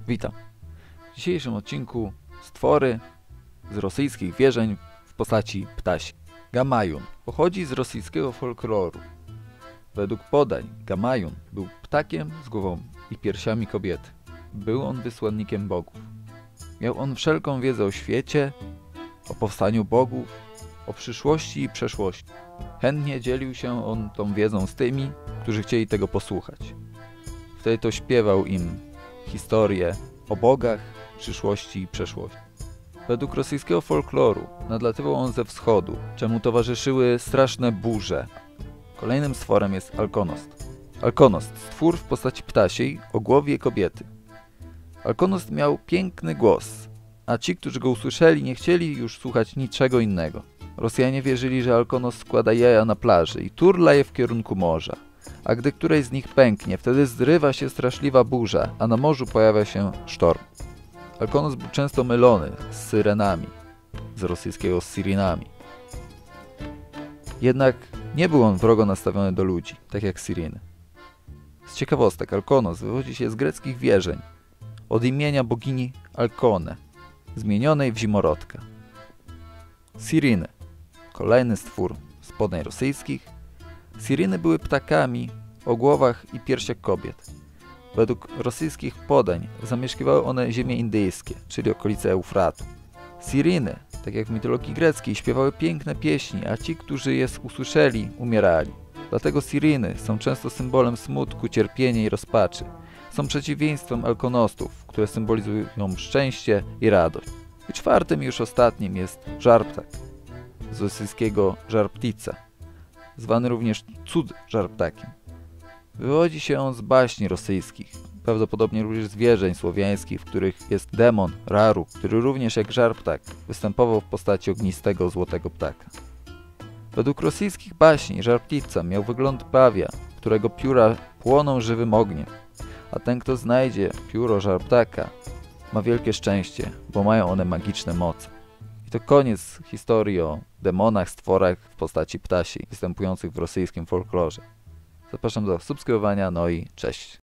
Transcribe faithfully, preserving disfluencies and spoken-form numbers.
Witam. W dzisiejszym odcinku stwory z rosyjskich wierzeń w postaci ptasi. Gamajun pochodzi z rosyjskiego folkloru. Według podań Gamajun był ptakiem z głową i piersiami kobiety. Był on wysłannikiem bogów. Miał on wszelką wiedzę o świecie, o powstaniu bogów, o przyszłości i przeszłości. Chętnie dzielił się on tą wiedzą z tymi, którzy chcieli tego posłuchać. Wtedy to śpiewał im historię o bogach, przyszłości i przeszłości. Według rosyjskiego folkloru nadlatywał on ze wschodu, czemu towarzyszyły straszne burze. Kolejnym stworem jest Alkonost. Alkonost, stwór w postaci ptasiej o głowie kobiety. Alkonost miał piękny głos, a ci, którzy go usłyszeli, nie chcieli już słuchać niczego innego. Rosjanie wierzyli, że Alkonost składa jaja na plaży i turla je w kierunku morza. A gdy któreś z nich pęknie, wtedy zrywa się straszliwa burza, a na morzu pojawia się sztorm. Alkonost był często mylony z syrenami, z rosyjskiego z sirinami. Jednak nie był on wrogo nastawiony do ludzi, tak jak siriny. Z ciekawostek, Alkonost wywodzi się z greckich wierzeń, od imienia bogini Alkone, zmienionej w zimorodka. Siriny, kolejny stwór z podań rosyjskich. Siriny były ptakami o głowach i piersiach kobiet. Według rosyjskich podań zamieszkiwały one ziemie indyjskie, czyli okolice Eufratu. Siriny, tak jak w mitologii greckiej, śpiewały piękne pieśni, a ci, którzy je usłyszeli, umierali. Dlatego siriny są często symbolem smutku, cierpienia i rozpaczy. Są przeciwieństwem alkonostów, które symbolizują szczęście i radość. I czwartym, już ostatnim, jest żarptak, z rosyjskiego żarptica, zwany również cud żarptakiem. Wywodzi się on z baśni rosyjskich, prawdopodobnie również z wierzeń słowiańskich, w których jest demon Raru, który również jak żarptak występował w postaci ognistego złotego ptaka. Według rosyjskich baśni żarptica miał wygląd pawia, którego pióra płoną żywym ogniem, a ten, kto znajdzie pióro żarptaka, ma wielkie szczęście, bo mają one magiczne moce. I to koniec historii o demonach, stworach w postaci ptasiej, występujących w rosyjskim folklorze. Zapraszam do subskrybowania, no i cześć!